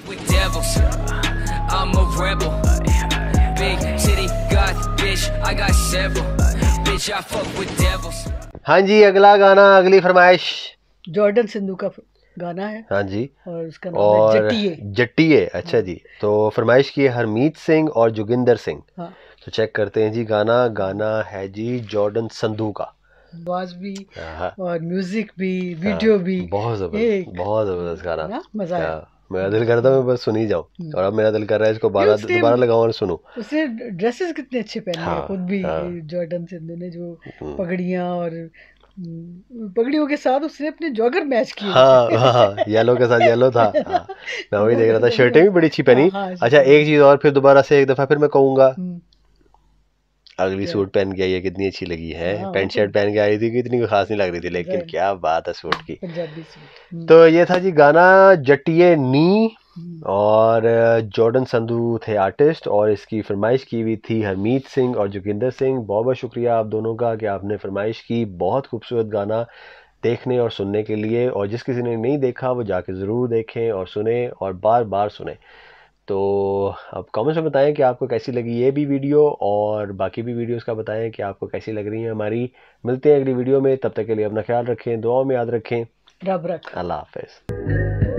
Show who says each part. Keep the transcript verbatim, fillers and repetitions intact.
Speaker 1: with devils. I'm a rebel. Big city got bitch, I got several. Bitch, I fuck with devils.
Speaker 2: हाँ जी, अगला गाना, अगली फरमाइश
Speaker 3: Jordan Sandhu का गाना है।
Speaker 2: हाँ जी,
Speaker 3: और उसका नाम
Speaker 2: और
Speaker 3: है जट्टिए।
Speaker 2: जट्टिए। अच्छा जी, तो फरमाइश की है हरमीत सिंह और जोगिंदर सिंह।
Speaker 3: हाँ।
Speaker 2: तो चेक करते हैं जी गाना। गाना है जी जॉर्डन संधू का।
Speaker 3: आवाज भी और म्यूजिक भी, वीडियो
Speaker 2: हाँ,
Speaker 3: भी,
Speaker 2: बहुत जबरदस्त, बहुत जबरदस्त गाना
Speaker 3: ना, मजा आया।
Speaker 2: मेरा दिल करता है मैं बस सुनी जाऊं, और अब मेरा दिल कर रहा है इसको बारह दोबारा लगाऊं और सुनूं।
Speaker 3: उसने ड्रेसेस कितने अच्छे पहने हैं
Speaker 2: हाँ,
Speaker 3: खुद भी।
Speaker 2: हाँ,
Speaker 3: जॉर्डन सिंधू ने जो पगड़ियां और पगड़ियों के साथ उसने अपने जॉगर मैच किए।
Speaker 2: हाँ हाँ, येलो के साथ येलो था। हाँ, मैं वही देख रहा था, शर्टें भी बड़ी अच्छी पहनी। अच्छा, एक चीज और फिर दोबारा से एक दफा फिर मैं कहूंगा, अगली सूट पहन के आई है, कितनी अच्छी लगी है। पैंट शर्ट पहन के आई थी, कितनी खास नहीं लग रही थी, लेकिन क्या बात है सूट की।
Speaker 3: पंजाबी सूट।
Speaker 2: तो ये था जी गाना जट्टिए नी, और जॉर्डन संधू थे आर्टिस्ट, और इसकी फरमाइश की हुई थी हरमीत सिंह और जोगिंदर सिंह। बहुत बहुत शुक्रिया आप दोनों का कि आपने फरमाइश की। बहुत खूबसूरत गाना देखने और सुनने के लिए, और जिस किसी ने नहीं देखा वो जाके ज़रूर देखें और सुने और बार बार सुने। तो अब कमेंट्स में बताएं कि आपको कैसी लगी ये भी वीडियो, और बाकी भी वीडियोस का बताएं कि आपको कैसी लग रही है हमारी। मिलते हैं अगली वीडियो में, तब तक के लिए अपना ख्याल रखें, दुआओं में याद रखें।
Speaker 3: रब रख।
Speaker 2: अल्लाह हाफिज़।